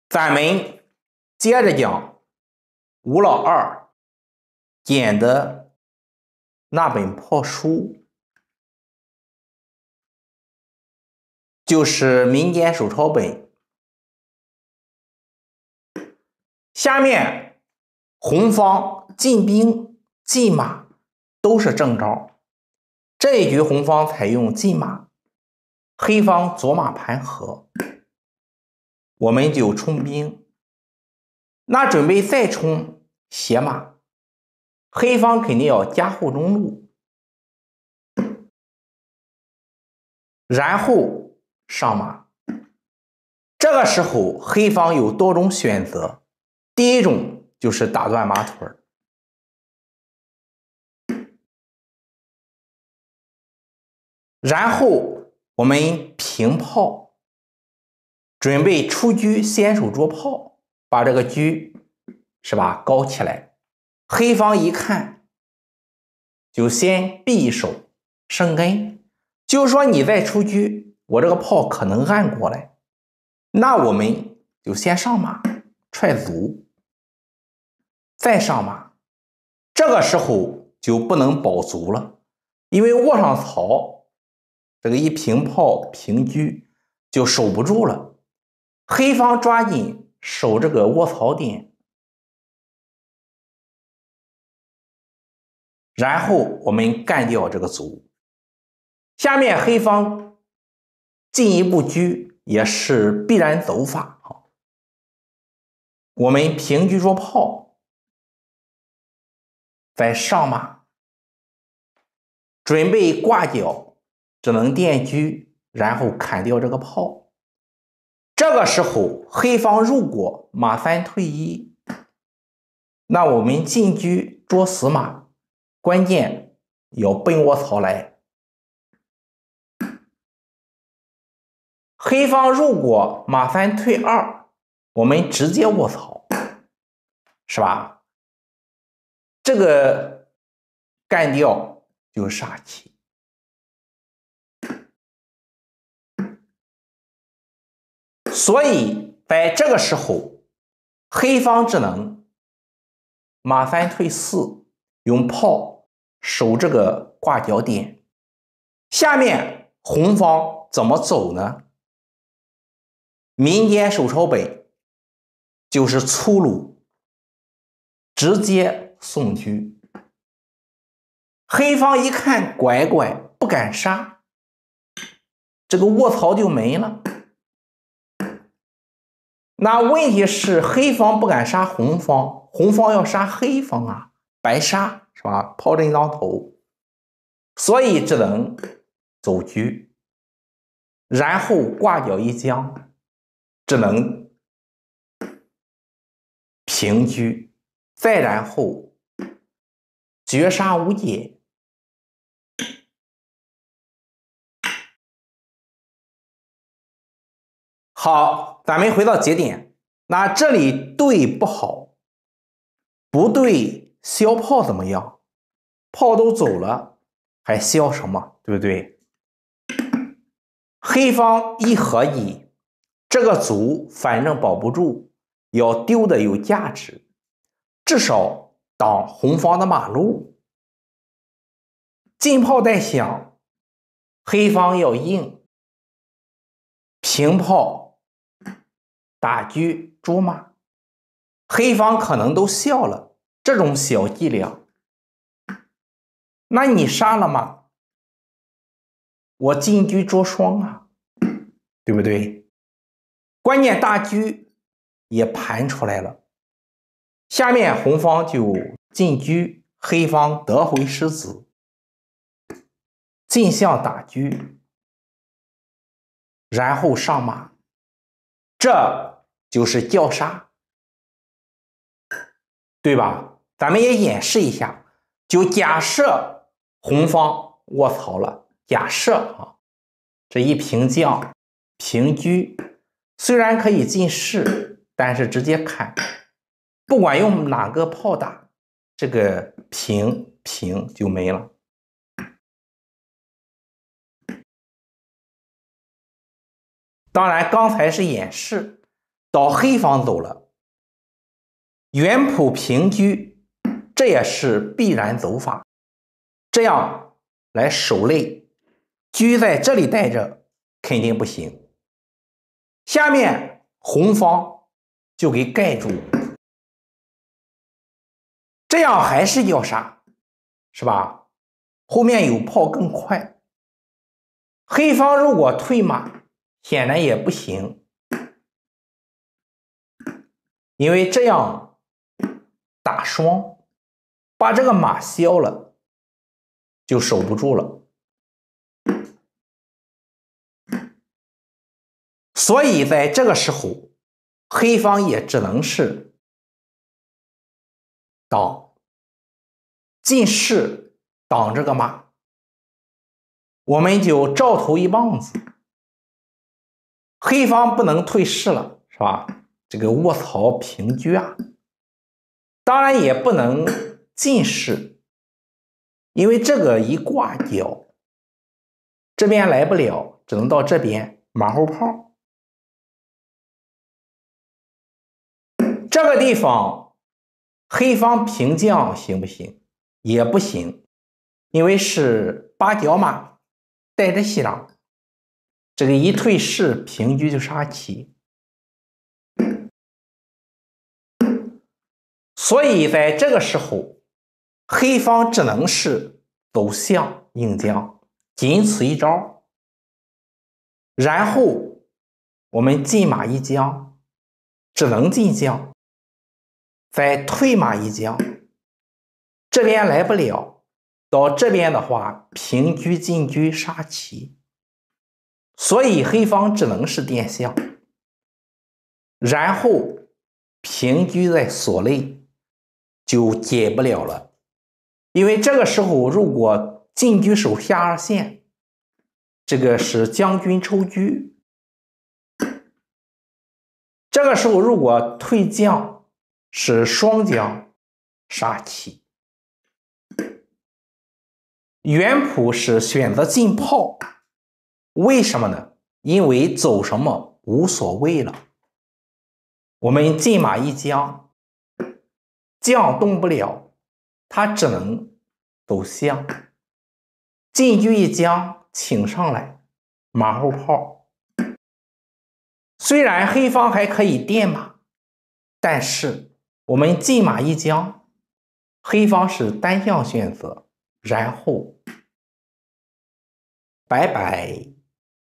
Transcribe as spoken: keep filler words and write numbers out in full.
咱们接着讲吴老二捡的那本破书，就是民间手抄本。下面红方进兵进马都是正招，这一局红方采用进马，黑方左马盘河，我们就冲兵。那准备再冲斜马，黑方肯定要加后中路，然后上马。这个时候黑方有多种选择，第一种就是打断马腿儿，然后我们平炮，准备出车先手捉炮，把这个车是吧高起来。黑方一看，就先避手生根，就是说你再出车，我这个炮可能按过来，那我们就先上马踹卒，再上马。这个时候就不能保卒了，因为卧上槽，这个一平炮平车就守不住了。黑方抓紧守这个卧槽点，然后我们干掉这个卒。下面黑方进一步车也是必然走法啊，我们平车捉炮，再上马，准备挂角，只能垫车，然后砍掉这个炮。这个时候黑方如果马三退一，那我们进车捉死马，关键要奔卧槽来。黑方如果马三退二，我们直接卧槽，是吧？这个干掉就是杀气。所以在这个时候，黑方只能马三退四，用炮守这个挂角点。下面红方怎么走呢？民间手抄本就是粗鲁，直接送车。黑方一看拐拐不敢杀，这个卧槽就没了。那问题是黑方不敢杀红方，红方要杀黑方啊，白杀是吧？炮阵当头，所以只能走车，然后挂角一将，只能平车，再然后绝杀无解。好，咱们回到节点，那这里对不好，不对消炮怎么样？炮都走了，还消什么？对不对？黑方一合一，这个卒反正保不住，要丢的有价值，至少挡红方的马路。进炮带响，黑方要应，平炮打车捉马，黑方可能都笑了，这种小伎俩。那你杀了马，我进车捉双啊，对不对？关键大车也盘出来了，下面红方就进车，黑方得回失子，进象打车，然后上马，这就是叫杀，对吧？咱们也演示一下，就假设红方卧槽了，假设啊，这一平将平车，虽然可以进士，但是直接砍，不管用哪个炮打，这个平平就没了。当然刚才是演示， 到黑方走了，原谱平车，这也是必然走法。这样来守肋，车在这里待着肯定不行。下面红方就给盖住，这样还是要杀，是吧？后面有炮更快。黑方如果退马，显然也不行，因为这样打双，把这个马消了，就守不住了。所以在这个时候，黑方也只能是挡进士挡这个马，我们就照头一棒子，黑方不能退士了，是吧？这个卧槽平车啊，当然也不能进士，因为这个一挂角，这边来不了，只能到这边马后炮。这个地方黑方平将行不行？也不行，因为是八角马带着西郎，这个一退士平车就杀棋。所以在这个时候，黑方只能是走象应将，仅此一招。然后我们进马一将，只能进将，再退马一将，这边来不了，到这边的话平车进车杀棋，所以黑方只能是垫象，然后平车再锁肋，就解不了了。因为这个时候如果进车守下二线，这个是将军抽车，这个时候如果退将是双将杀棋。原谱是选择进炮，为什么呢？因为走什么无所谓了。我们进马一将，将动不了，他只能走象。进车一将，请上来，马后炮。虽然黑方还可以垫马，但是我们进马一将，黑方是单向选择，然后拜拜。